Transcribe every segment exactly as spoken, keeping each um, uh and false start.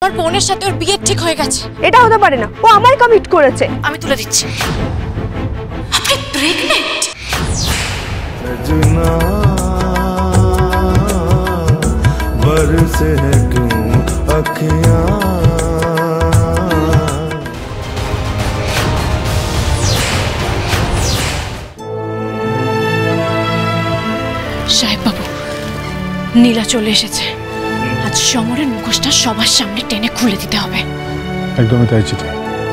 আমার বোনের সাথে ওর বিয়ে ঠিক হয়ে গেছে। এটা হতে পারে না, ও আমায় কমিট করেছে। আমি তুলে দিচ্ছি। আপনি প্রেগন্যান্ট? सजना बरसे है क्यों अखियां। সাহেব বাবু, নীলা চলে এসেছে। আজ সমরের মুখোশটা সবার সামনে টেনে খুলে দিতে হবে। একদমই তাই চিঠি,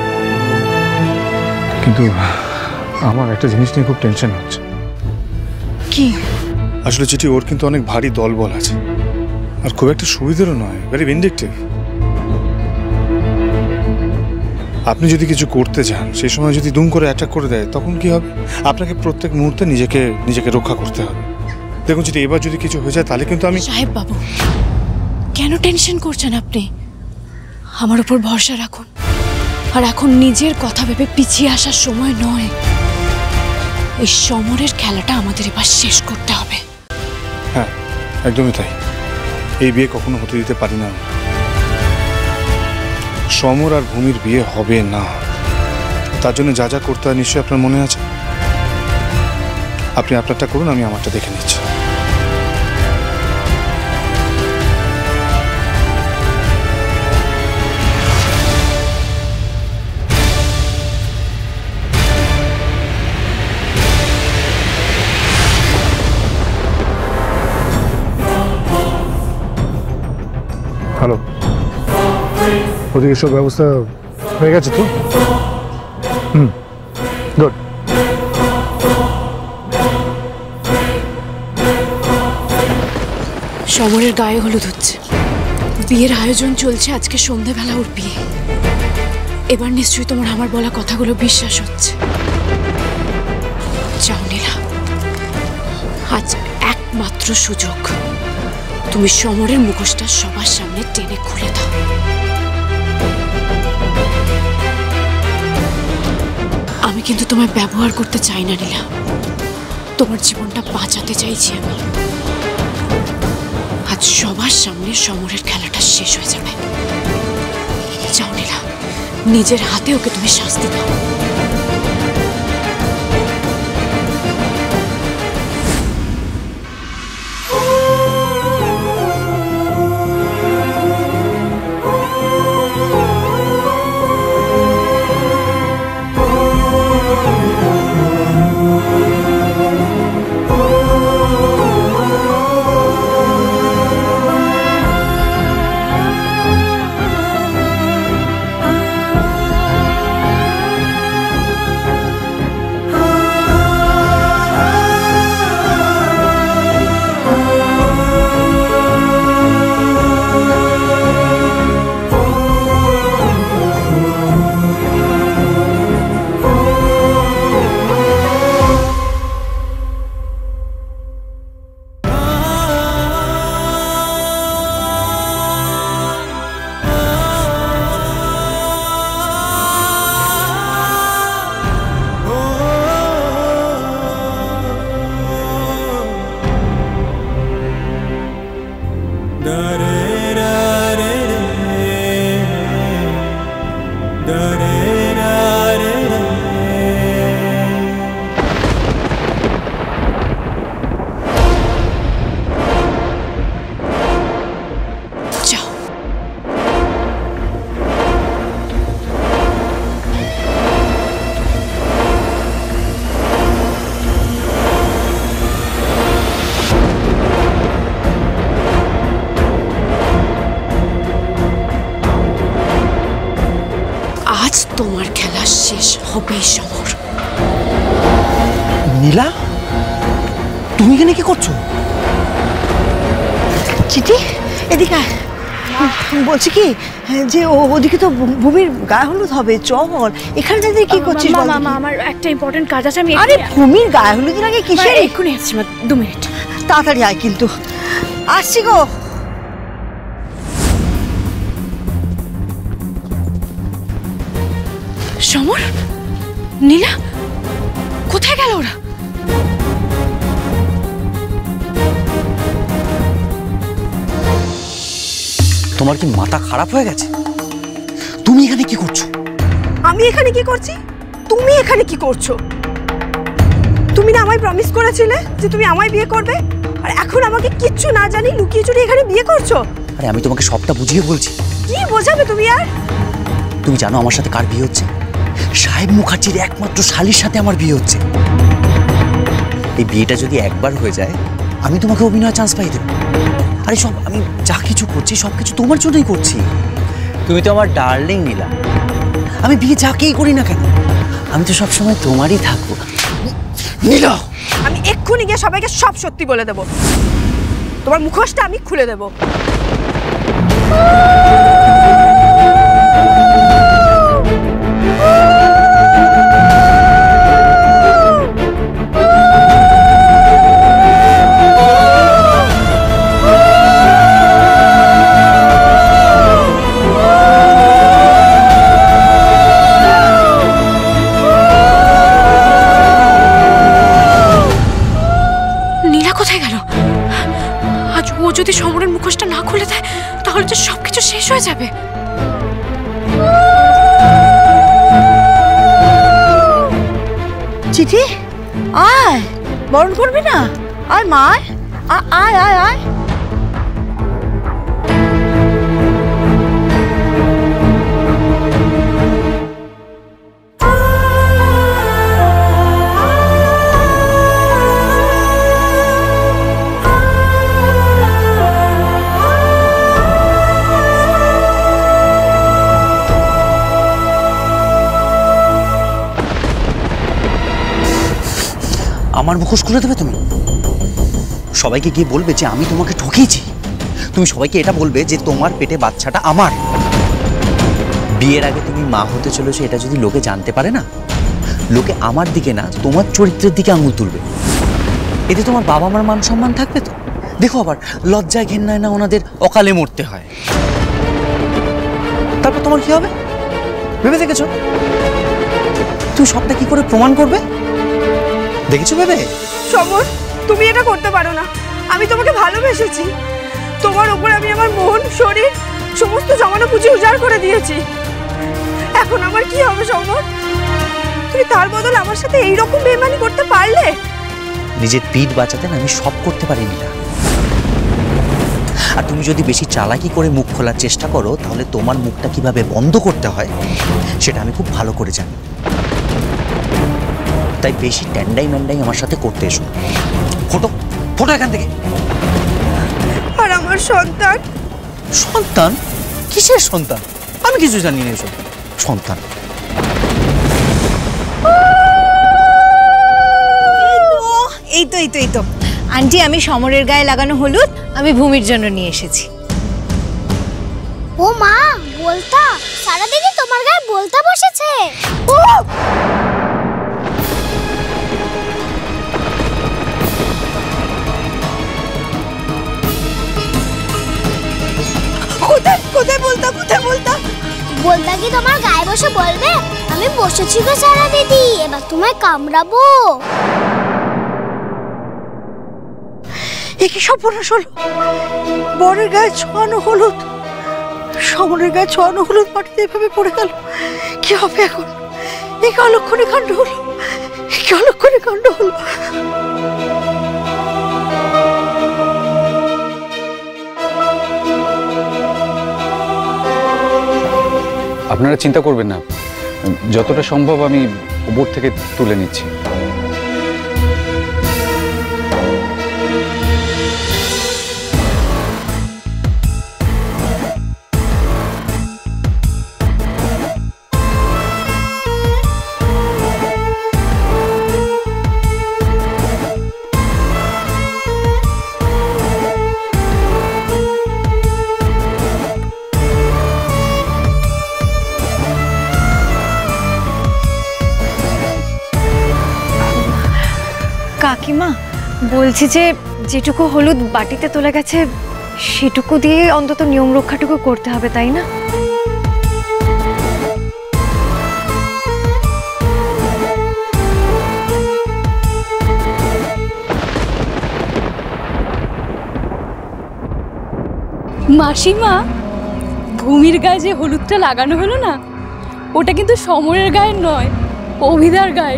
কিন্তু আমার একটা জিনিস নিয়ে খুব টেনশন হচ্ছে। কি? আসলে চিঠি, ওর কিন্তু অনেক ভারী দলবল আছে, আর খুব একটা সুবিধারও নয়, ভেরি ভিন্ডিকটিভ। আপনি যদি কিছু করতে যান, সেই সময় যদি দুম করে অ্যাটাক করে দেয়, তখন কি হবে? আপনাকে প্রত্যেক মুহূর্তে নিজেকে নিজেকে রক্ষা করতে হবে। দেখুন চিঠি, এবার যদি কিছু হয়ে যায় তাহলে কিন্তু আমি। সাহেব বাবু, কেন টেনশন করছেন আপনি? আমার উপর ভরসা রাখুন। আর এখন নিজের কথা ভেবে পিছিয়ে আসার সময় নয়। এই সমরের খেলাটা আমাদের এবার শেষ করতে হবে। হ্যাঁ, একদমই তাই। এই বিয়ে কখনো হতে দিতে পারি না। সমর আর ভূমির বিয়ে হবে না। তার জন্য যা যা করতে হয় নিশ্চয়ই আপনার মনে আছে। আপনি আপনারটা করুন, আমি আমারটা দেখে নিচ্ছি। হ্যালো, ওদিকে সব ব্যবস্থা হয়ে গেছে তো? হুম, গুড। সমরের গায়ে হলুদ হচ্ছে, বিয়ের আয়োজন চলছে। আজকে সন্ধ্যাবেলা ওর বিয়ে। এবার নিশ্চয়ই তোমার আমার বলা কথাগুলো বিশ্বাস হচ্ছে। যাও নীলা, আজ একমাত্র সুযোগ। তুমি সমরের মুখোশটা সবার সামনে টেনে খুলে দাও। আমি কিন্তু তোমায় ব্যবহার করতে চাই না নীলা, তোমার জীবনটা বাঁচাতে চাইছি আমি। আজ সবার সামনে সমরের খেলাটা শেষ হয়ে যাবে। যাও নীলা, নিজের হাতে ওকে তুমি শাস্তি দাও। তোমার খেলা শেষ হবে সমর। নীলা, তুমি এখানে কি করছো? চিঠি, এদিকে বলছি কি যে ওদিকে তো ভূমির গায়ে হলুদ হবে, চল। এখানে দাঁড়িয়ে কি করছিস? মামা, আমার একটা ইম্পর্টেন্ট কাজ আছে। আমি আরে ভূমির গায়ে হলুদের আগে কিসের? এক্ষুনি আসছি মা, দু মিনিট। তাড়াতাড়ি আয় কিন্তু। আসছি গো। সমর, নীলা, কোথায় গেল ওরা? তোমার কি মাথা খারাপ হয়ে গেছে? তুমি এখানে কি করছো? আমি এখানে কি করছি? তুমি এখানে কি করছো? তুমি না আমায় প্রমিস করেছিলে যে তুমি আমায় বিয়ে করবে, আর এখন আমাকে কিচ্ছু না জানি লুকিয়ে চুরি এখানে বিয়ে করছো। আরে আমি তোমাকে সবটা বুঝিয়ে বলছি। কি বোঝাবে তুমি? আর তুমি জানো আমার সাথে কার বিয়ে হচ্ছে? সাহেব মুখার্জির একমাত্র শালীর সাথে আমার বিয়ে হচ্ছে। এই বিয়েটা যদি একবার হয়ে যায়, আমি তোমাকে অভিনয় চান্স পাই দেব। আরে সব আমি যা কিছু করছি সব কিছু তোমার জন্যই করছি। তুমি তো আমার ডার্লিং নীলা। আমি বিয়ে যাকেই করি না কেন, আমি তো সবসময় তোমারই থাকবো নীলা। আমি এক্ষুনি গিয়ে সবাইকে সব সত্যি বলে দেব। তোমার মুখোশটা আমি খুলে দেব। যদি সমরের মুখোশটা না খুলে দেয় তাহলে তো সবকিছু শেষ হয়ে যাবে। চিঠি, আয়, বরণ করবি না? আয় মা, আয় আয় আয়। আমার মুখোশ খুলে দেবে তুমি? সবাইকে গিয়ে বলবে যে আমি তোমাকে ঠকিয়েছি। তুমি সবাইকে এটা বলবে যে তোমার পেটে বাচ্চাটা আমার। বিয়ের আগে তুমি মা হতে চলেছো এটা যদি লোকে জানতে পারে না, লোকে আমার দিকে না তোমার চরিত্রের দিকে আঙুল তুলবে। এতে তোমার বাবা মার মান সম্মান থাকবে তো? দেখো আবার লজ্জায় ঘেন্নায় না ওনাদের অকালে মরতে হয়। তারপর তোমার কি হবে ভেবে দেখেছো? তুমি সবটা কি করে প্রমাণ করবে দেখেছো ভেবে? সমর, তুমি এটা করতে পারো না। আমি তোমাকে ভালোবেসেছি। তোমার উপর আমি আমার মন, শরীর, সমস্ত জমানো পুঁজি উজাড় করে দিয়েছি। এখন আমার কি হবে সমর? তুমি তার বদলে আমার সাথে এইরকম বেইমানি করতে পারলে? নিজের পিঠ বাঁচাতে আমি সব করতে পারিনি না। আর তুমি যদি বেশি চালাকি করে মুখ খোলার চেষ্টা করো তাহলে তোমার মুখটা কিভাবে বন্ধ করতে হয় সেটা আমি খুব ভালো করে জানি। তাই বেশি ট্যান্ডাই ম্যান্ডাই আমার সাথে করতে এসো। ফটো ফটো এখান থেকে। আর আমার সন্তান? সন্তান? কিসের সন্তান? আমি কিছু জানি না এসব সন্তান। এই তো এই তো এই তো আন্টি, আমি সমরের গায়ে লাগানো হলুদ আমি ভূমির জন্য নিয়ে এসেছি। ও মা, বলতা সারা দিদি তোমার গায়ে বলতা বসেছে। কোথায় কোথায় বলতা কোথায় বলতা? বলতা কি তোমার গায়ে বসে বলবে আমি বসেছি গো সারা দিদি, এবার তোমায় কামড়াবো। এ কি সর্বনাশ হলো? বরের গায়ে ছোঁয়ানো হলুদ, সমরের গায়ে ছোঁয়ানো হলুদ মাটিতে এভাবে পড়ে গেল। কি হবে এখন? এ কি অলক্ষণে কাণ্ড হলো? কি অলক্ষণে কাণ্ড হলো? আপনারা চিন্তা করবেন না, যতটা সম্ভব আমি উপর থেকে তুলে নিচ্ছি। কাকিমা, বলছি যে যেটুকু হলুদ বাটিতে তোলা গেছে সেটুকু দিয়ে অন্তত নিয়ম রক্ষাটুকু করতে হবে, তাই না? মাসিমা, ভূমির গায়ে যে হলুদটা লাগানো হলো না, ওটা কিন্তু সমরের গায়ের নয়, অভিদার গায়ের।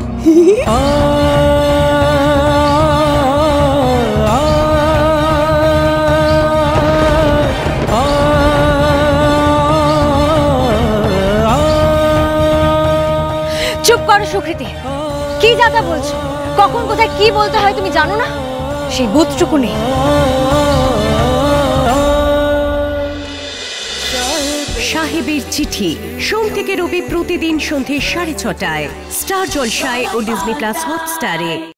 চুপ করো সুকৃতি, কি যাতা বলছো? কখন কোথায় কি বলতে হয় তুমি জানো না? সেই বোধটুকু নেই। সাহেবের চিঠি সোম থেকে রবি প্রতিদিন সন্ধ্যে সাড়ে ছটায় স্টার জলসায় ও ডিজনি প্লাস হটস্টারে।